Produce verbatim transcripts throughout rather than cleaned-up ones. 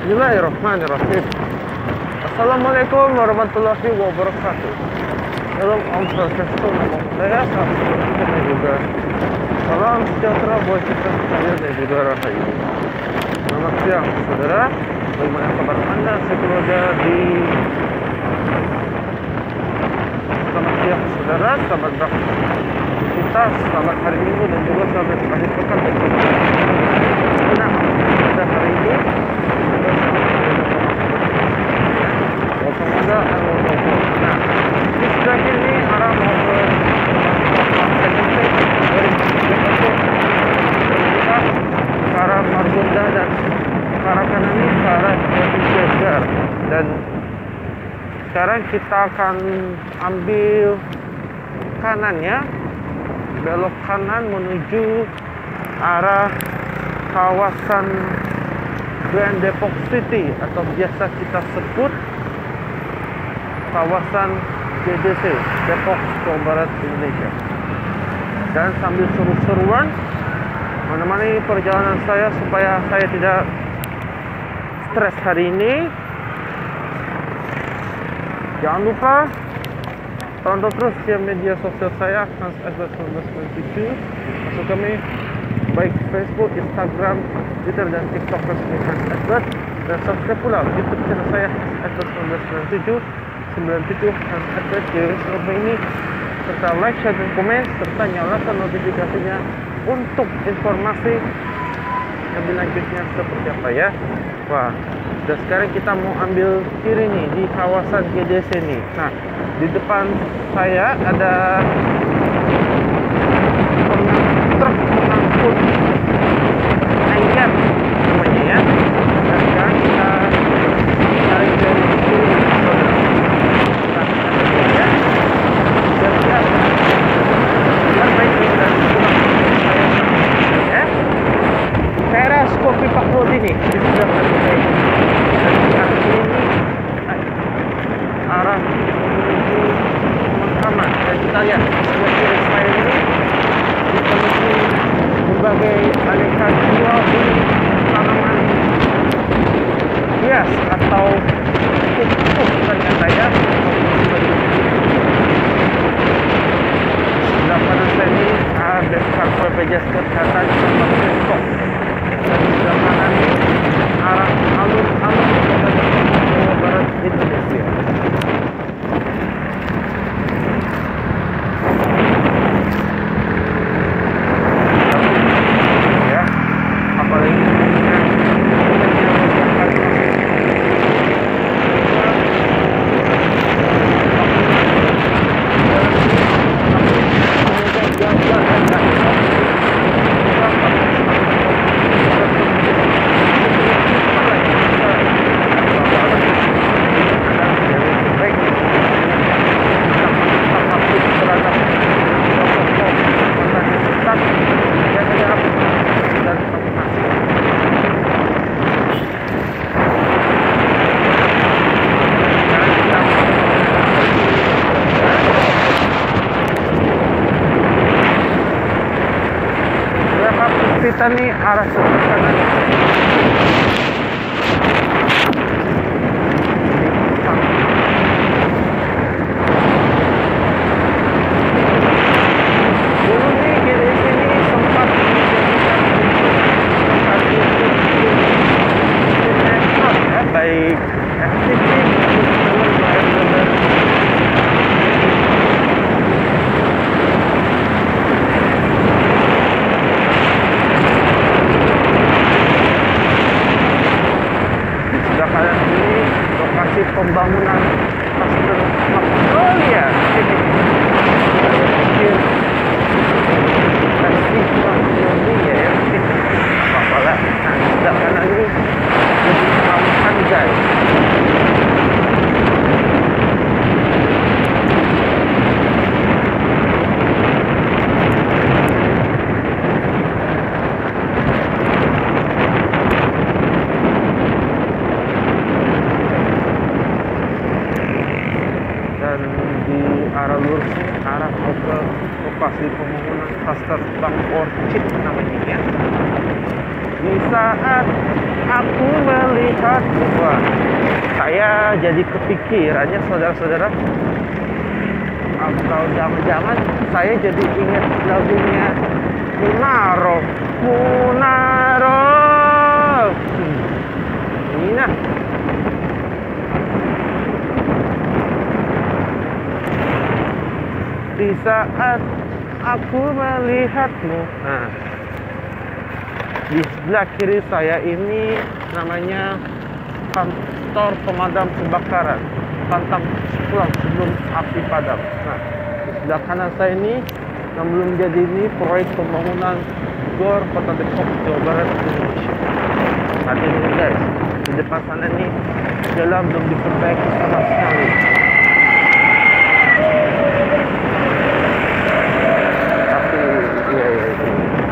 Bismillahirrahmanirrahim. Assalamualaikum warahmatullahi wabarakatuh. Dalam Om Swastiastu, namo buddhaya, salam dan juga salam sejahtera buat kita sekalian dan juga rahayu. Selamat siang saudara, bagaimana kabar anda sekeluarga di Selamat siang saudara, selamat beraktivitas, selamat hari Minggu dan juga selamat akhir pekan dan juga nah, pada hari ini semoga nah di sebelah kiri arah mau ke ke arah Margonda dan ke arah kanan ini ke arah Jagar. Dan sekarang kita akan ambil kanannya, belok kanan menuju arah kawasan Grand Depok City atau biasa kita sebut kawasan G D C, Depok, Jawa Barat, Indonesia. Dan sambil seru-seruan menemani perjalanan saya supaya saya tidak stres hari ini, jangan lupa tonton terus ya media sosial saya Hans Edward seribu sembilan ratus sembilan puluh tujuh. Masuk kami baik Facebook, Instagram, Twitter dan TikTok resmi Hans Edward, dan subscribe pula YouTube channel saya Hans Edward seribu sembilan ratus sembilan puluh tujuh sembilan puluh tujuh Hans Edward di Instagram ini, serta like, share dan komen serta nyalakan notifikasinya untuk informasi lebih lanjutnya seperti apa ya. Wah, dan sekarang kita mau ambil kiri nih di kawasan G D C nih. Nah, di depan saya ada truk pengangkut ayam namanya ya. Dan sekarang kita tarik dari kiri. Nah, ya. Dan ya, dan baik dan ya. Teras Kopi Pak Rodi nih di sebelah kanan saya. Dan sekarang ini arah menuju Pemakaman. Dan kita lihat sebelah kiri saya ini dipenuhi berbagai aneka jual beli tanaman hias atau pupuk ternyata ya. Sebelah kanan saya ini ada kantor B P J S Kesehatan Kota Depok. Dan di sebelah kanan ini arah alun-alun Kota Depok, Jawa Barat, Indonesia. Ya, apalagi kita nih arah sebelah kanan. Dulu nih G D C ini sempat dijadikan lokasi sinetron ya, baik F T V maupun film. Pembangunan Pasteur Magnolia festival dunia ya, apa-apa lah. Nah, sebelah kanan ini lebih ramah guys. Dan lihat, wah, saya jadi kepikirannya saudara-saudara, atau jangan-jangan saya jadi ingat lagunya Munaro, Munaro. Hmm. Ini nah. Di saat aku melihatmu. Nah, di sebelah kiri saya ini namanya kantor pemadam kebakaran, pantang pulang sebelum api padam. Nah, di sebelah kanan saya ini yang belum jadi ini proyek pembangunan Gor Kota Depok, Jawa Barat, Indonesia. Hati ini guys, di depan sana nih jalan belum diperbaiki sama sekali. Tapi iya iya. iya.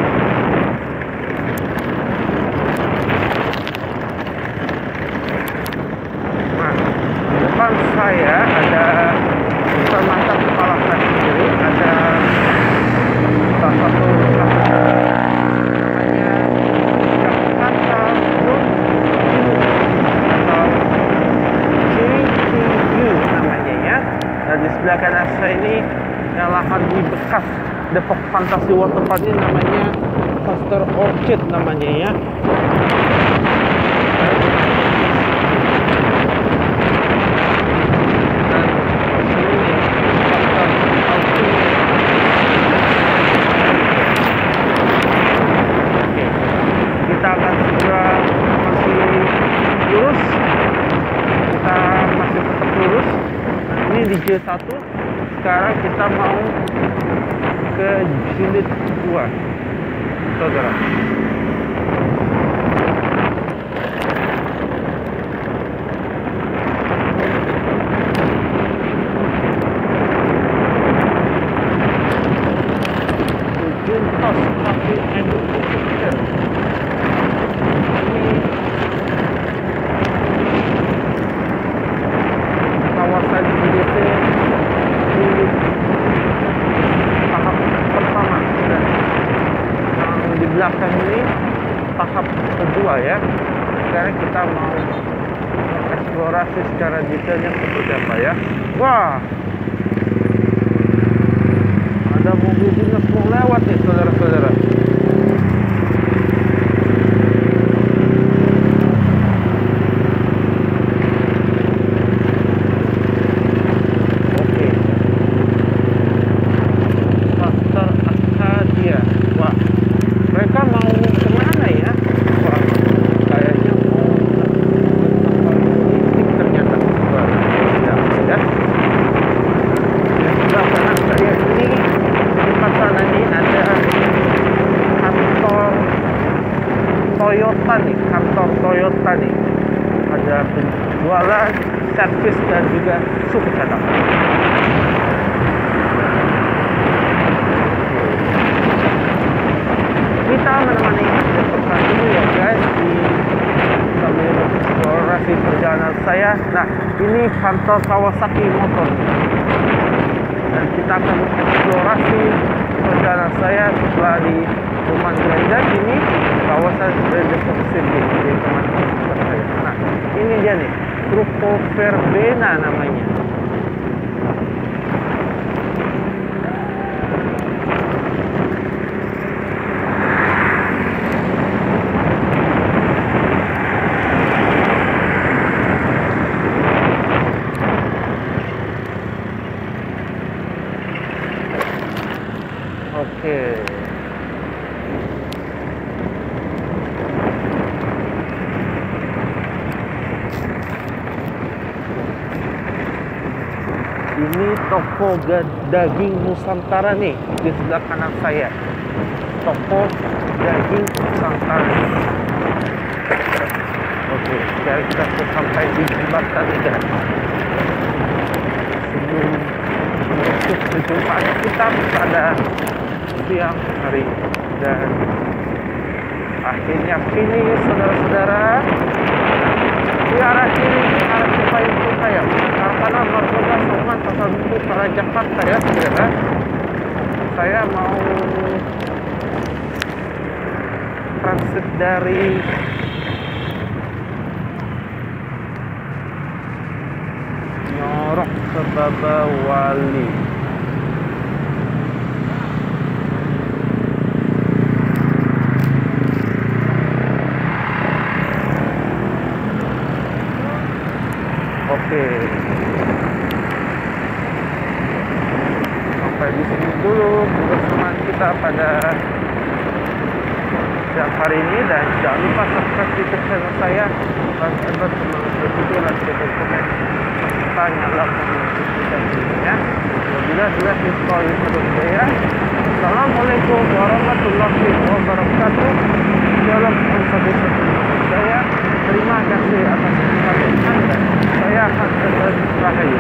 Nah, di depan saya ada permata kepala kaki kiri, ada salah satu namanya Jakarta Road atau J T U namanya ya. Dan di sebelah kanan saya ini yang lahan di bekas Depok Fantasy Water Park ini namanya Pasteur Orchid namanya ya. Kita akan segera masih lurus, kita masih tetap lurus. Ini di J satu. Sekarang kita mau ke jilid dua, saudara. Juntos Cafe and Kitchen. Ini kawasan J D C di tahap pertama, dan yang di belakang ini tahap kedua ya. Sekarang kita mau eksplorasi secara detailnya seperti apa ya. Wah, ada mobil dinas mau lewat nih saudara-saudara. Oke, Pasteur Arcadia. Wah, mereka mau kemana ya? Wah, kayaknya mau politik ternyata. Wah, tidak, tidak. Yang sebelah kanan saya ini tempat sana nih ada kantor Toyota nih, kantor Toyota nih. Ada penjualan, servis dan juga suku cadang. Kita menemani peserta dulu ya guys di sambil eksplorasi perjalanan saya. Nah, ini kantor Kawasaki Motor. Dan kita akan eksplorasi perjalanan saya setelah di Rumah Grandan ini kawasan Depok City di teman saya. Nah, ini dia nih, Grupo Verbena namanya. Oke. Ini toko daging Nusantara nih di sebelah kanan saya. Toko daging Nusantara. Oke, sekarang kita sampai di jembatan ini. Sebelum menutup perjumpaan kita pada siang hari, dan akhirnya finish saudara-saudara. Di arah kiri ini arah Cipayung saya, arah kanan Margonda Salman Pasar Minggu arah Jakarta ya saudara. Saya mau transit dari Baba Wali. Oke. Sampai di sini dulu kebersamaan kita pada siang hari ini, dan jangan lupa subscribe YouTube channel saya, Bang Edward, sebelum bervideo dan share komen serta nyalakan notifikasinya. Bila jelas install YouTube saya. Assalamualaikum warahmatullahi wabarakatuh. Shalom saudara saya. Terima kasih atas perhatian Anda. Saya akan terus Rahayu.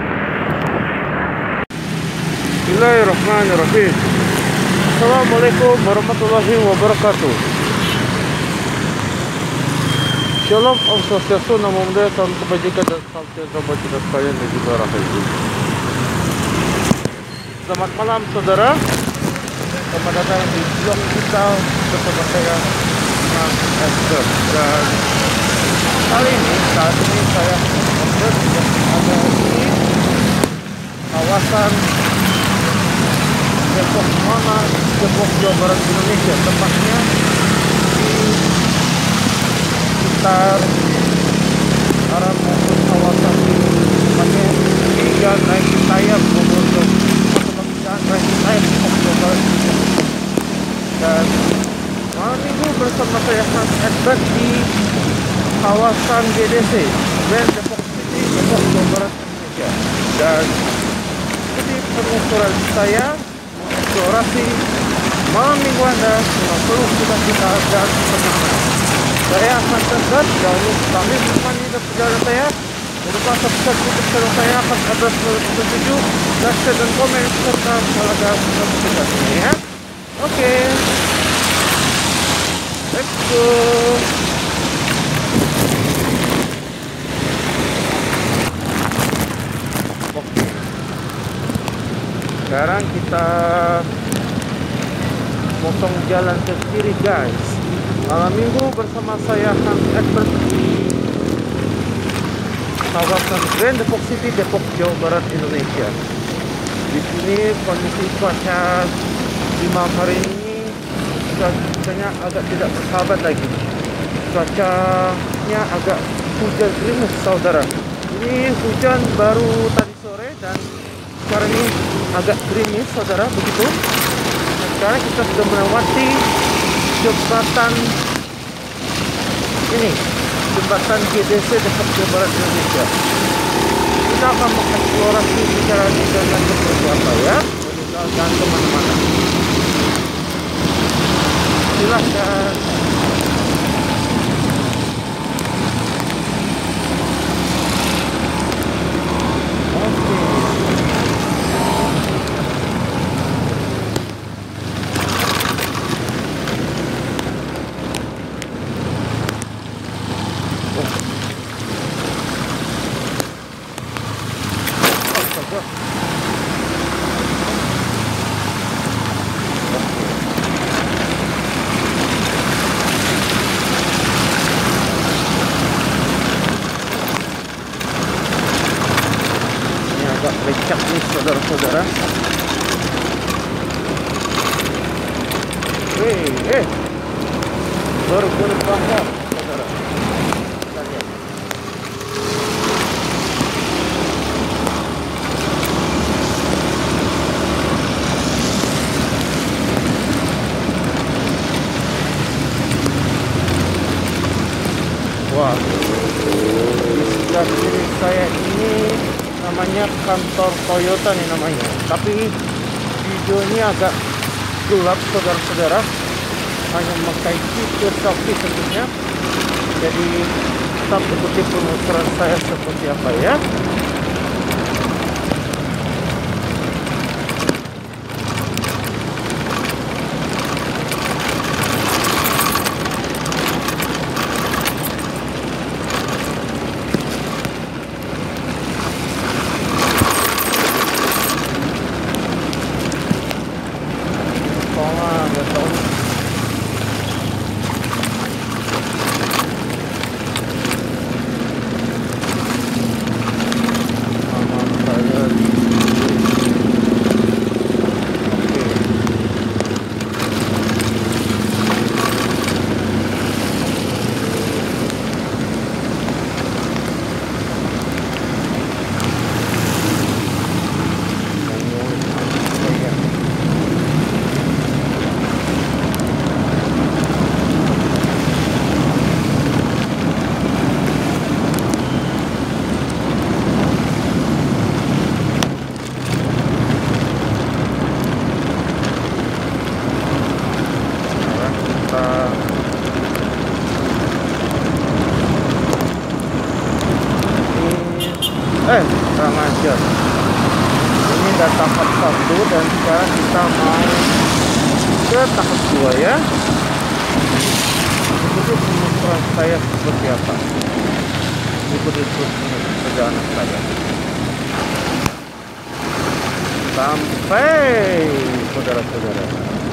Bismillahirrahmanirrahim. Assalamualaikum warahmatullahi wabarakatuh. Shalom, Om Swastiastu, Namo Buddhaya, salam kebajikan dan salam sejahtera bagi kita sekalian dan juga Rahayu. Selamat malam saudara. Selamat datang di vlog kita bersama saya, Bang Edward. Dan kali ini, saat ini saya Edward ada di kawasan Depok, mana Depok, Jawa Barat, Indonesia. Tepatnya di sekitar arah maupun kawasan ini. Tepatnya di Jalan Raya Sayap, Bogor, Jalan Raya Sayap, Depok, Jawa Barat, Indonesia. Dan malam minggu bersama saya Hans Edward di kawasan G D C, Grand Depok City, Depok, Jawa Barat, Indonesia. Dan ikuti penelusuran saya eksplorasi malam minggu Anda dengan penuh sukacita dan semangat. Saya Hans Edward, jangan lupa kami menemani perjalanan saya. Jangan lupa subscribe YouTube channel saya, Hans Edward sembilan tujuh, like, share dan komen serta nyalakan notifikasinya ya. Oke, okay. Let's go. Oke, sekarang kita motong jalan ke kiri guys. Malam minggu bersama saya Hans Edward di kawasan Grand Depok City, Depok, Jawa Barat, Indonesia. Di sini kondisi cuaca di malam hari ini cuacanya agak tidak bersahabat lagi. Cuacanya agak hujan gerimis saudara. Ini hujan baru tadi sore dan sekarang ini agak gerimis saudara, begitu. Nah, sekarang kita sudah melewati jembatan ini, jembatan G D C Depok, Jawa Barat, Indonesia. Kita akan mengeksplorasi bicara di jalan seperti apa ya. Jangan kemana-mana. Silahkan. Oke. Becak nih saudara-saudara. Hei, eh, berbahaya saudara. Kita lihat. Wah, di sebelah kiri saya ini namanya kantor Toyota nih namanya, tapi videonya agak gelap saudara-saudara, hanya memakai fitur selfie tentunya. Jadi tetap ikuti penelusuran saya seperti apa ya. Eh, kurang ajar. Ini udah tahap satu dan sekarang kita mau ke tahap dua ya. Ikuti penuturan saya seperti apa. Ikuti terus perjalanan saya sampai saudara-saudara.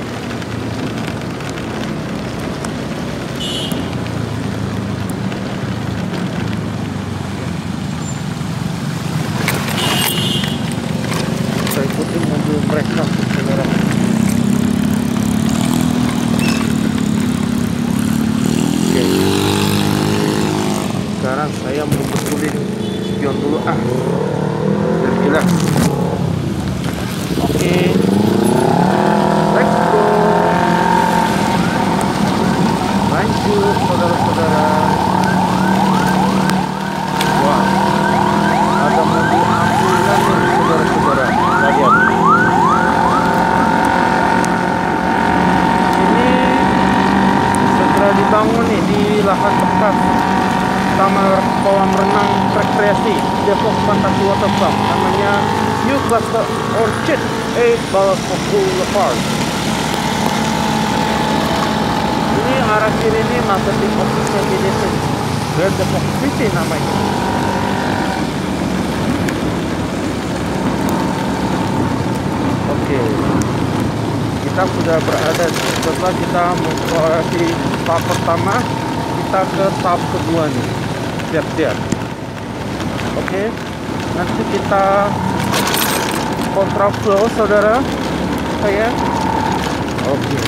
Saya ikuti mobil mereka, saudara. Oke. Sekarang saya mau betulin spion dulu ah. Biar jelas. Oke, let's go. Lanjut, saudara-saudara. Wah, ada mobil ambulan nih, saudara-saudara. Lihat. Ini segera dibangun nih di lahan bekas Taman Kolam Renang Rekreasi Depok Fantasi Waterpark. Namanya New Cluster Orchid eight Balapok Boulevard. Ini arah kiri ini marketing office di desa Grand Depok City namanya. Oke, kita sudah berada setelah kita melewati tahap pertama, kita ke tahap kedua nih. Siap-siap. Oke, nanti kita kontraflow, saudara saya. Oke.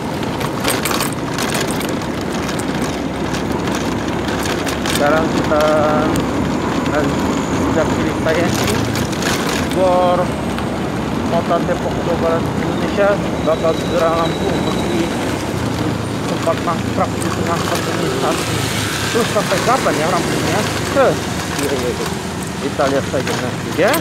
Sekarang kita dan sudah kiri saya ini Gor Kota Depok, Jawa Barat, Indonesia bakal segera rampung meski sempat mangkrak di tengah pandemi saat ini. Terus sampai kapan ya rampungnya? Terus iya, iya, iya. Kita lihat saja nanti ya.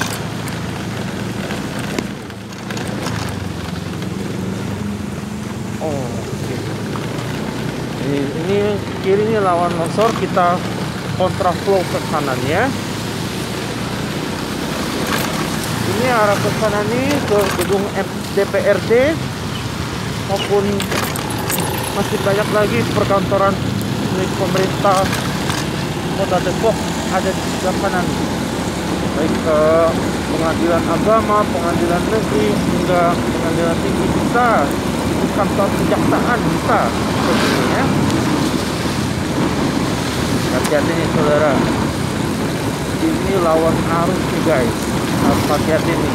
Oh, oke. Ini, ini kiri ini lawan longsor, kita kontraflow ke kanan ya. Ini arah ke kanan nih ke gedung D P R D maupun masih banyak lagi perkantoran milik pemerintah Kota Depok ada di sebelah kanan. Baik ke pengadilan agama, pengadilan negeri hingga pengadilan tinggi bisa, di kantor kejaksaan bisa sebenarnya. Hati-hati nih saudara, ini lawan arus nih guys, harus hati-hati nih.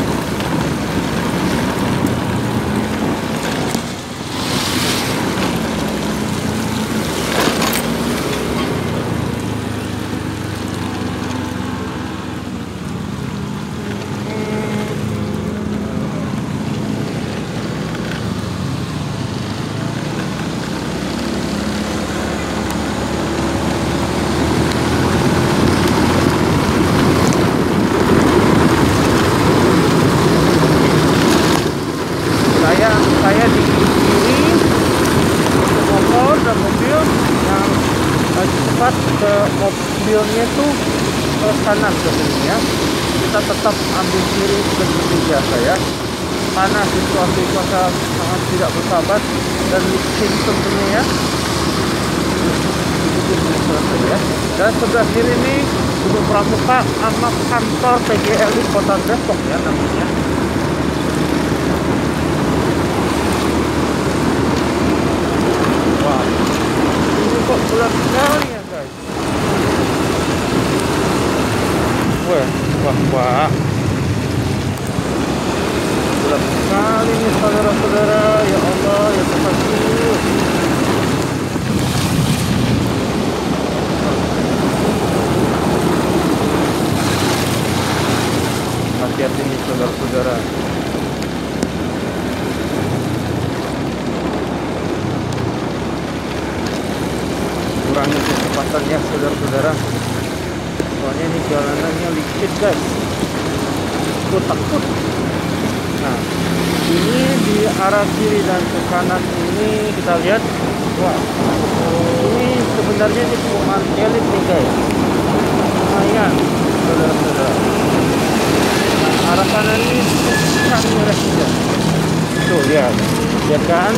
Saya di kiri motor dan mobil yang lagi cepat ke mobilnya tuh ke kanan sebenarnya. Kita tetap ambil kiri seperti biasa ya, karena situasi cuaca sangat tidak bersahabat dan licin tentunya ya. Ya. Dan sebelah kiri ini gedung pramuka sama kantor P G L I Kota Depok ya namanya. Wah, ini kok gelap sekali ya guys. Wah, wah, wah. Gelap sekali nih saudara-saudara. Ya Allah, ya Tuhanku. Hati-hati nih saudara-saudara. Kurangi kecepatan ya saudara-saudara, soalnya ini jalanannya licin guys, aku takut. Nah, ini di arah kiri dan ke kanan ini kita lihat, wah, ini sebenarnya ini perumahan elit nih guys, lumayan saudara-saudara. Nah, arah kanan ini bukan residen. Tuh lihat, lihat kan?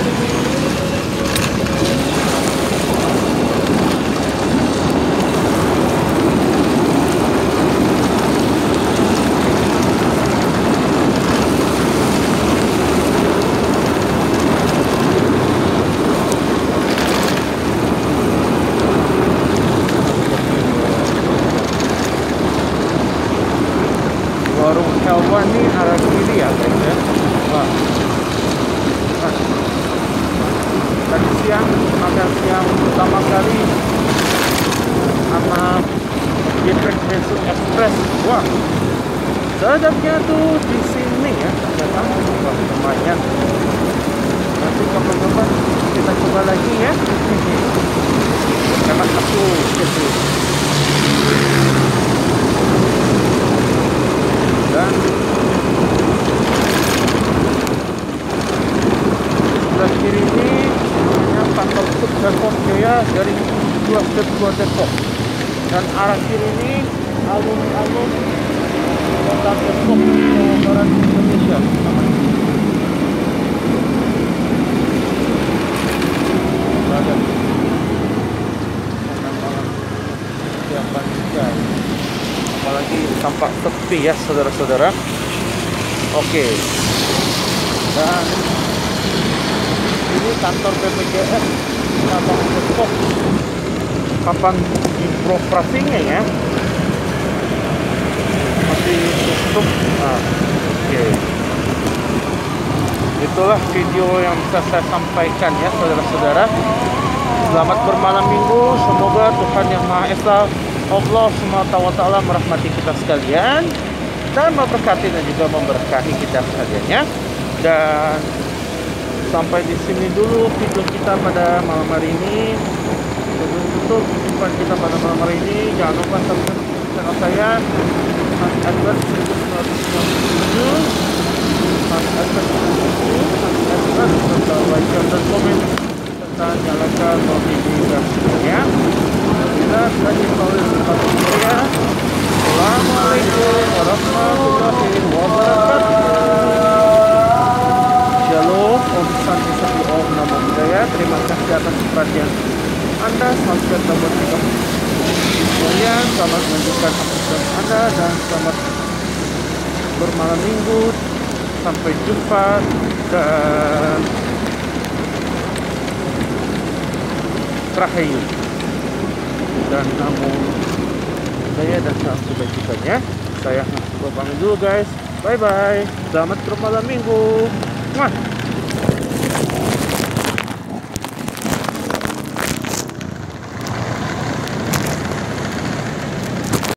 Warung hewan nih arah kiri ya guys ya. Wah. Nah, tadi siang makan siang pertama kali sama Geprek Bensu Express. Wah, sedapnya tuh di sini ya. Datang, wah lumayan. Nanti kapan-kapan kita coba lagi ya. Karena aku gitu. Dan sebelah kiri ini namanya kantor Sub Depok Jaya dari dua step dua Depok, dan arah kiri ini alun-alun Kota Depok, Jawa Barat, Indonesia. Ada malam siapkan juga, apalagi tampak sepi ya saudara-saudara. Oke, dan ini kantor B P J S Kota Depok. Kapan beroperasinya ya? Masih tutup. Nah, oke. Itulah video yang bisa saya sampaikan ya saudara-saudara. Selamat bermalam minggu. Semoga Tuhan Yang Maha Esa, Allah Subhanahu wa taala, merahmati kita sekalian dan memberkati dan juga memberkahi kita sekalian ya. Dan sampai di sini dulu video kita pada malam hari ini. Sebelum tutup jumpa kita pada malam hari ini, jangan lupa subscribe channel saya Mas Edward seribu sembilan ratus sembilan puluh tujuh, Mas Edward seribu sembilan ratus tujuh, Mas Edward, serta like dan komen serta nyalakan notifikasinya. Bila tadi kalian berkata, Assalamualaikum warahmatullahi wabarakatuh. Shalom, Om Santi Satu, Om Namo Buddhaya. Terima kasih atas perhatian Anda. Selamat dapat kita sekalian. Selamat melanjutkan aktivitas Anda dan selamat bermalam minggu. Sampai jumpa dan Rahayu dan Namo Buddhaya dan salam kebajikannya. Saya pamit dulu guys. Bye bye. Selamat bermalam minggu. Mwah.